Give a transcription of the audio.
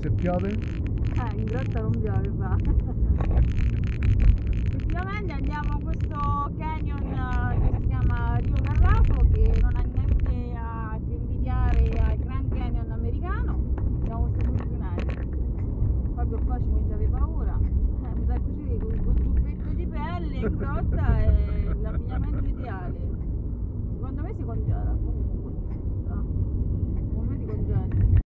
se piove? In grotta non piove, fa. Effettivamente andiamo a questo canyon che si chiama Rio Carrafo, che non ha niente a che invidiare al Grand Canyon americano. Siamo molto fortunati. Proprio qua ci comincia a avere paura. Mi sa così con il giubbetto di pelle in grotta è l'abbigliamento ideale. Secondo me si congela comunque.